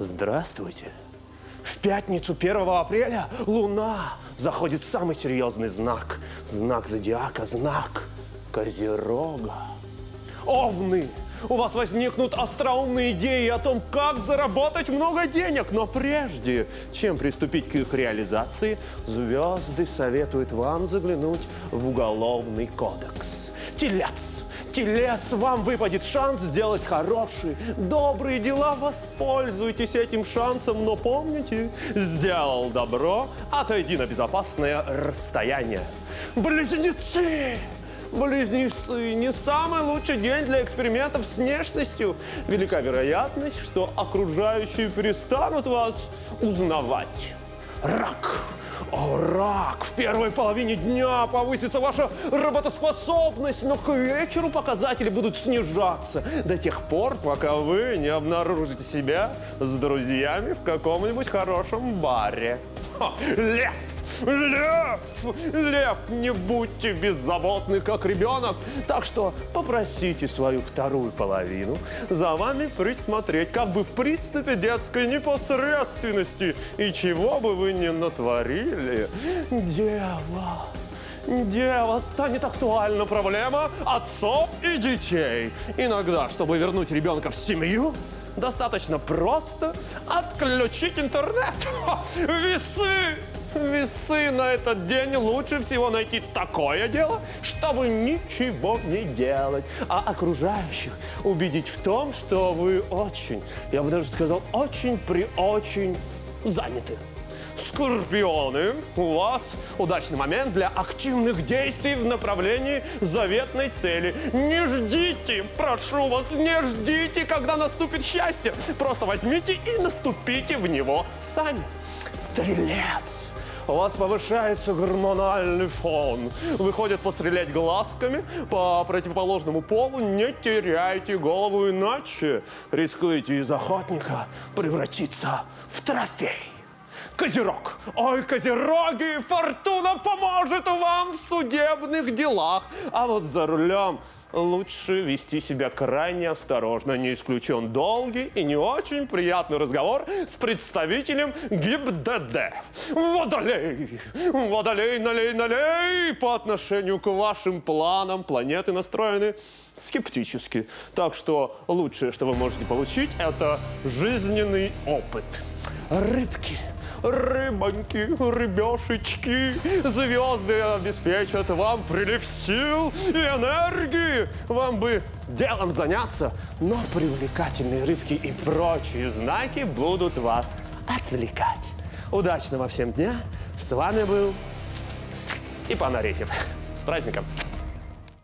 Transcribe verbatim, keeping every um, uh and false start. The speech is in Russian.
Здравствуйте. В пятницу первого апреля Луна заходит в самый серьезный знак. Знак зодиака, знак Козерога. Овны! У вас возникнут остроумные идеи о том, как заработать много денег. Но прежде, чем приступить к их реализации, звезды советуют вам заглянуть в Уголовный кодекс. Телец! Телец, вам выпадет шанс сделать хорошие, добрые дела. Воспользуйтесь этим шансом, но помните, сделал добро, отойди на безопасное расстояние. Близнецы! Близнецы, не самый лучший день для экспериментов с внешностью. Велика вероятность, что окружающие перестанут вас узнавать. Рак. О, рак! В первой половине дня повысится ваша работоспособность, но к вечеру показатели будут снижаться до тех пор, пока вы не обнаружите себя с друзьями в каком-нибудь хорошем баре. Ха, лев! Лев! Лев, не будьте беззаботны, как ребенок. Так что попросите свою вторую половину за вами присмотреть, как бы в приступе детской непосредственности. И чего бы вы ни натворили, дева, дева, станет актуальна проблема отцов и детей. Иногда, чтобы вернуть ребенка в семью, достаточно просто отключить интернет. Ха, весы! Весы на этот день лучше всего найти такое дело, чтобы ничего не делать, а окружающих убедить в том, что вы очень, я бы даже сказал, очень при очень заняты. Скорпионы, у вас удачный момент для активных действий в направлении заветной цели. Не ждите, прошу вас, не ждите, когда наступит счастье. Просто возьмите и наступите в него сами. Стрелец. У вас повышается гормональный фон. Выходит пострелять глазками по противоположному полу. Не теряйте голову, иначе рискуете из охотника превратиться в трофей. Козерог. Ой, козероги, фортуна поможет вам в судебных делах. А вот за рулем лучше вести себя крайне осторожно. Не исключен долгий и не очень приятный разговор с представителем ГИБДД. Водолей! Водолей, налей, налей! По отношению к вашим планам планеты настроены скептически. Так что лучшее, что вы можете получить, это жизненный опыт. Рыбки. Рыбоньки, рыбешечки, звезды обеспечат вам прилив сил и энергии. Вам бы делом заняться, но привлекательные рыбки и прочие знаки будут вас отвлекать. Удачного всем дня. С вами был Степан Арефьев. С праздником!